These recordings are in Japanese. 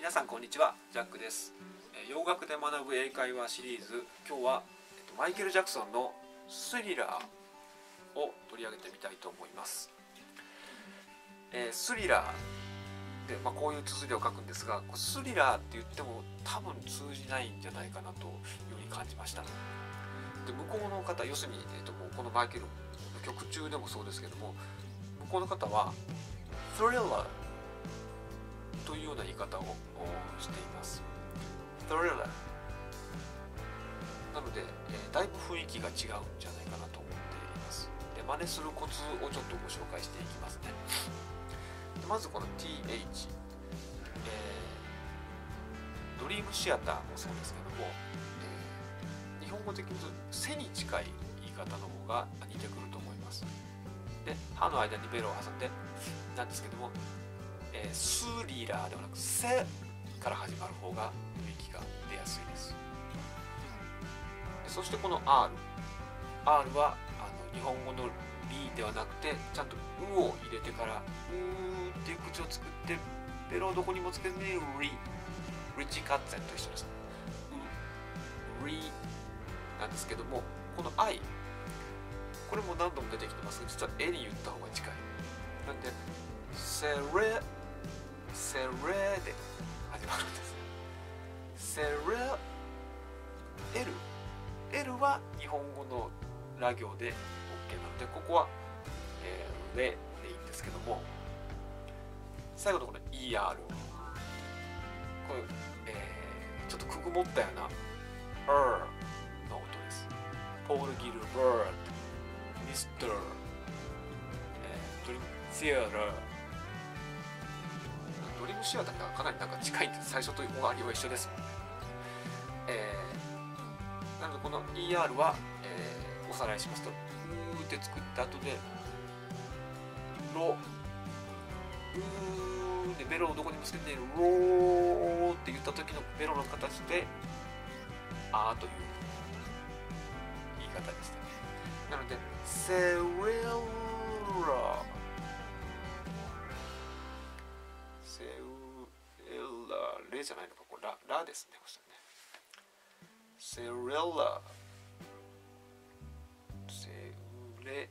皆さんこんにちは、ジャックです。洋楽で学ぶ英会話シリーズ、今日はマイケル・ジャクソンのスリラーを取り上げてみたいと思います。スリラーで、こういう綴りを書くんですが、スリラーって言っても多分通じないんじゃないかなというふうに感じました。で、向こうの方、要するに、もうこのマイケルの曲中でもそうですけども、向こうの方はスリラーというような言い方をしています。スリラーなので、だいぶ雰囲気が違うんじゃないかなと思っています。で、真似するコツをちょっとご紹介していきますね。でまずこの TH、ドリームシアターもそうですけども、日本語的に言うと背に近い言い方の方が似てくると思います。で、歯の間にベロを挟んでなんですけども、スリラーではなくセから始まる方が雰囲気が出やすいです。でそしてこの R は日本語のリではなくてちゃんとうを入れてからうーっていう口を作ってベロをどこにもつけずにリッチカッツェンと一緒です。リなんですけども、この I これも何度も出てきてますが、実は絵に言った方が近い。なんでセレで始まるんです。セレ L は日本語のラ行で OK なので、ここは、レでいいんですけども、最後のこの ER これ、ちょっとくぐもったような の音です。ポール・ギルバート、ミスター、ドリームシアター、ドリームシアターがかなりなんか近いんです。最初と終わりは一緒ですもんね。なのでこの ER は、おさらいしますと、うーって作った後でロうーでベロをどこにもつけてローって言った時のベロの形であーという言い方ですね。なのでセレラレじゃないのか、これラですね。セレラセレ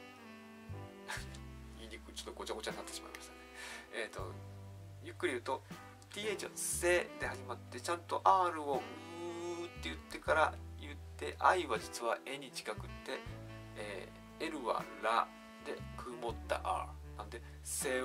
言いにくい、ちょっとごちゃごちゃになってしまいましたね。ゆっくり言うと TH はセで始まってちゃんと R をうーって言ってから言って、 I は実は絵に近くって、L はラで曇った R なんでセレラ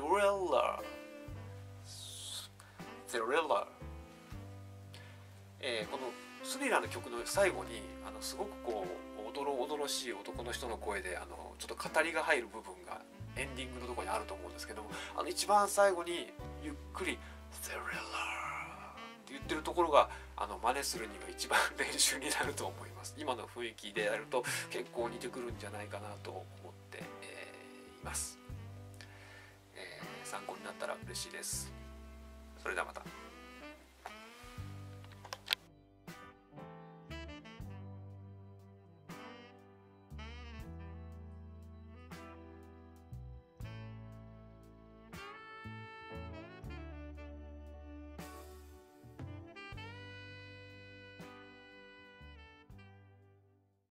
このスリラーの曲の最後にすごくこうおどろおどろしい男の人の声でちょっと語りが入る部分がエンディングのところにあると思うんですけども、一番最後にゆっくりセレラーって言ってるところが真似するには一番練習になると思います。今の雰囲気でやると結構似てくるんじゃないかなと思って、います。参考になったら嬉しいです。それではまた。